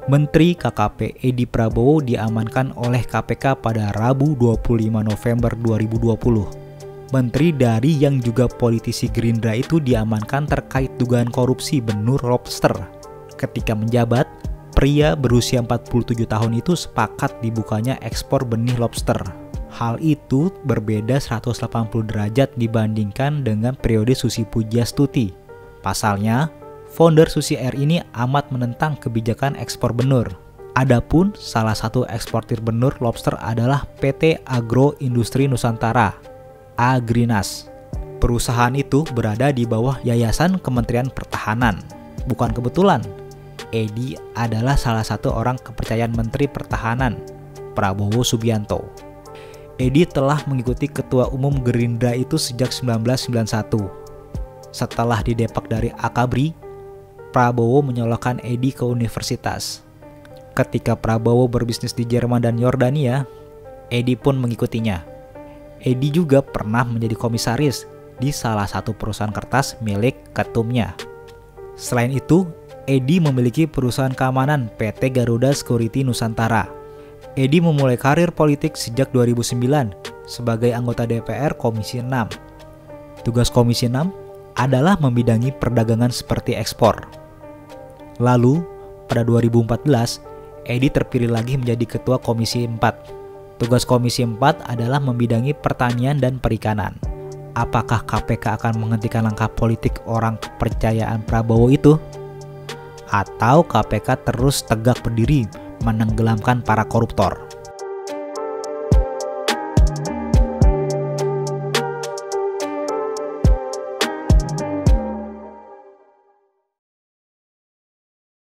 Menteri KKP Edi Prabowo diamankan oleh KPK pada Rabu 25 November 2020. Menteri dari yang juga politisi Gerindra itu diamankan terkait dugaan korupsi benur lobster. Ketika menjabat, pria berusia 47 tahun itu sepakat dibukanya ekspor benih lobster. Hal itu berbeda 180 derajat dibandingkan dengan periode Susi Pujiastuti. Pasalnya, founder Susi Air ini amat menentang kebijakan ekspor benur. Adapun salah satu eksportir benur lobster adalah PT Agro Industri Nusantara, Agrinas. Perusahaan itu berada di bawah Yayasan Kementerian Pertahanan. Bukan kebetulan, Edi adalah salah satu orang kepercayaan Menteri Pertahanan, Prabowo Subianto. Edi telah mengikuti Ketua Umum Gerindra itu sejak 1991. Setelah didepak dari Akabri, Prabowo menyolokkan Edi ke universitas. Ketika Prabowo berbisnis di Jerman dan Yordania, Edi pun mengikutinya. Edi juga pernah menjadi komisaris di salah satu perusahaan kertas milik ketumnya. Selain itu, Edi memiliki perusahaan keamanan PT Garuda Security Nusantara. Edi memulai karir politik sejak 2009 sebagai anggota DPR Komisi 6. Tugas Komisi 6 adalah membidangi perdagangan seperti ekspor. Lalu, pada 2014, Edi terpilih lagi menjadi Ketua Komisi 4. Tugas Komisi 4 adalah membidangi pertanian dan perikanan. Apakah KPK akan menghentikan langkah politik orang kepercayaan Prabowo itu? Atau KPK terus tegak berdiri menenggelamkan para koruptor?